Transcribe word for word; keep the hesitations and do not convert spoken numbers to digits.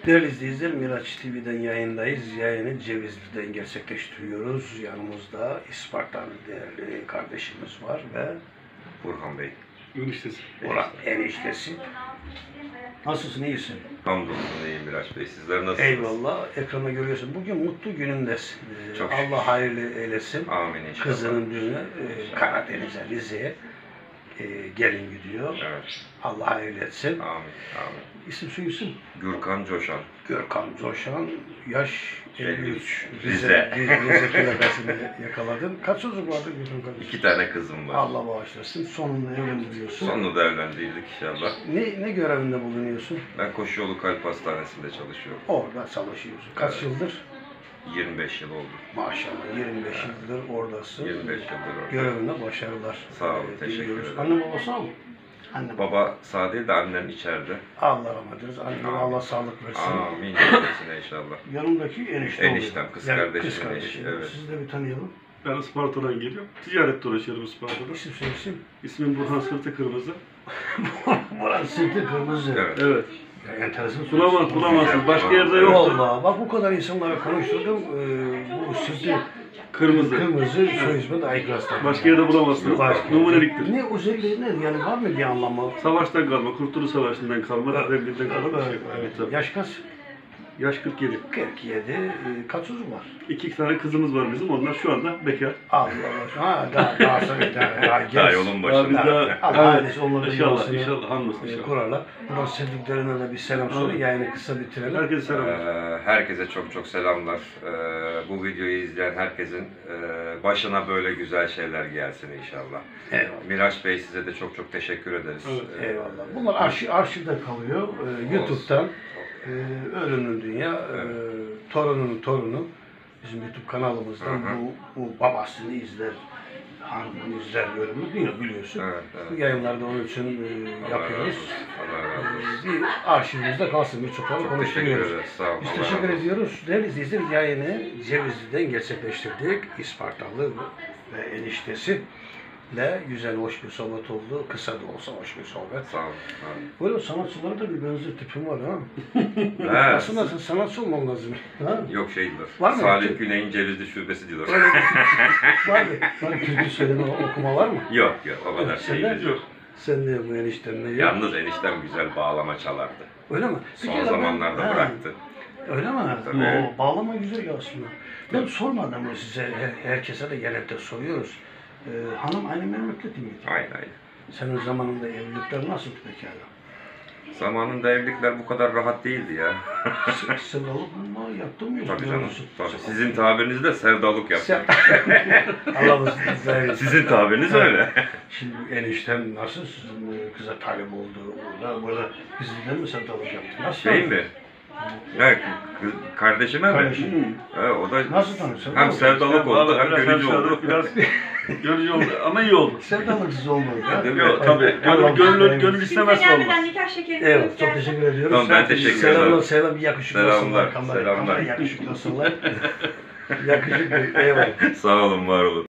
Değerli izleyiciler, Miraç T V'den yayındayız. Yayını Cevizli'den gerçekleştiriyoruz. Yanımızda İspartalı değerli kardeşimiz var ve Burhan Bey. Eniştesi. Orhan eniştesi. Nasılsın, iyisin? Hamdolsun iyiyim Miraç Bey. Sizler nasılsınız? Eyvallah, ekranda görüyorsun. Bugün mutlu günündesin. Ee, Çok Allah hayırlı eylesin. Amin inşallah. Kızının düğünü e, Karadeniz'e, Rize'ye e, gelin gidiyor. Evet. Allah hayırlı etsin. Amin. Amin. İsim şu isim? Gürkan Coşan. Görkan Coşan, yaş elli üç. Rize. Rize, Rize plakasını yakaladın. Kaç çocuk vardı Görkan kardeşim? İki tane kızım var. Allah bağışlasın. Sonunda evlendiriyorsun. Sonunu da evlendirdik inşallah. Ne, ne görevinde bulunuyorsun? Ben Koşuyolu Kalp Hastanesi'nde çalışıyorum. Orada çalışıyorsun. Kaç Evet. yıldır? yirmi beş yıl oldu. Maşallah yirmi beş yıldır oradasın. yirmi beş yıldır orada. Görevine başarılar. Sağ olun, Ee, teşekkür diliyoruz. ederim. Anne babası mı? Anne baba. Baba sağ değil de annem içeride. Allah rahmet eylesin. Anneme Amin. Allah sağlık versin. Amin. Cümlesine inşallah. Yanımdaki enişte Eniştem, oluyor. kız Yani kardeşimin kız kardeşi. eşi, evet. Sizi de bir tanıyalım. Ben Isparta'dan geliyorum. Ticaretle uğraşıyorum Isparta'da. İsim söylesin. İsmim Burhan Sırtı Kırmızı. Burası sırtı kırmızı. Evet. Evet. Ya, enteresan. Bulamaz, bulamazsınız. Başka yerde Evet. yoktur. Vallahi bak bu kadar insanlara konuşturdum. Ee, bu sırtı Kırmızı. kırmızı soy ismi de Aykras'tan. Başka yerde bulamazsınız. Başka- Numuneliktir. Ne özelliği ne? Yani var mı bir anlamı? Savaştan kalma, Kurtuluş Savaşı'ndan kalma, devletten kalma bir şey. Evet. Tabii. Yaş kaç? Yaş kırk yedi. kırk yedi. Ee, kaç çocuk var? İki tane kızımız var bizim. Onlar şu anda bekar. Allah Allah. Ha daha daha sonra daha, daha genç. Daha yolun Daha biz başında. daha... Allah Evet. ailesi onların İnşallah, yuvasını, inşallah. Hamdolsun e, inşallah. kurarlar. Buradan sevdiklerine de bir selam söyle. Evet. Yayını kısa bitirelim. Herkese selamlar. Ee, Herkese çok çok selamlar. Ee, Bu videoyu izleyen herkesin e, başına böyle güzel şeyler gelsin inşallah. Eyvallah. Miraç Bey size de çok çok teşekkür ederiz. Evet, Ee, Eyvallah. Bunlar arşiv, arşivde kalıyor. Ee, YouTube'dan e, Ölümlü Dünya, e, torununun torunu bizim YouTube kanalımızdan Hı hı. bu, bu babasını izler, hanımını izler Ölümlü Dünya biliyorsun. Evet, Bu evet. yayınlarda onun için e, Allah yapıyoruz. razı olsun. Allah razı olsun. Ee, bir arşivimizde kalsın, birçokları Çok teşekkür konuşturuyoruz. ederiz. Sağ olun. Biz Allah teşekkür razı olsun. ediyoruz. Değerli izleyiciler, yayını Cevizli'den gerçekleştirdik. İspartalı ve eniştesi ile güzel, hoş bir sohbet oldu. Kısa da olsa hoş bir sohbet. Sağ olun. sağ olun. Böyle sanatçılara da bir benzer tipim var ha. Evet. Aslında sen sanatçı olman lazım. Ha? Yok şeydiler. Var mı? Salih Güney'in Cevizli Şubesi diyorlar. Öyle bir var mı? Var türkü söyleme, okuma var mı? Yok yok o kadar Sen şey de- yok. Sen de bu eniştenle yok. Yalnız eniştem güzel bağlama çalardı. Öyle mi? Son Peki, zamanlarda ben- ha, bıraktı. Öyle mi? Tabii. O bağlama güzel ya aslında. Ben sormadım mı size, her- herkese de genelde soruyoruz. Ee, hanım aynı memleketi miydi? Aynen aynen. Senin zamanında evlilikler nasıldı pekala? Zamanında evlilikler bu kadar rahat değildi ya. S- Sevdalık mı yaptın mı? Tabii canım. Tabii. Sizin tabirinizde sevdalık yaptım. Allah'ımız bize Sizin tabiriniz öyle. Şimdi enişten nasıl sizin e, kıza talip oldu burada, burada bizden mi sevdalık yaptı? Nasıl Şey tanıdın? mi? Evet, kız- kardeşime mi? Kardeşim. He, o da Nasıl tanıdın? hem sevdalık oldu hem Biraz görücü aşağıda, oldu. Biraz görücü oldu ama iyi oldu. Sevdalıksız olmadı. ha? Değil mi? Yok tabii. Allah Gönül, gönül, Allah. gönül Kimse istemezse gelmeden olmaz. nikah şekeri Evet, çok teşekkür ediyoruz. Tamam, ben teşekkür Selamlar, ederim. selam, yakışıklı Selamlar, olsunlar. Kamera, selamlar. kamera yakışıklı olsunlar. Yakışıklı, eyvallah. Sağ olun, var olun.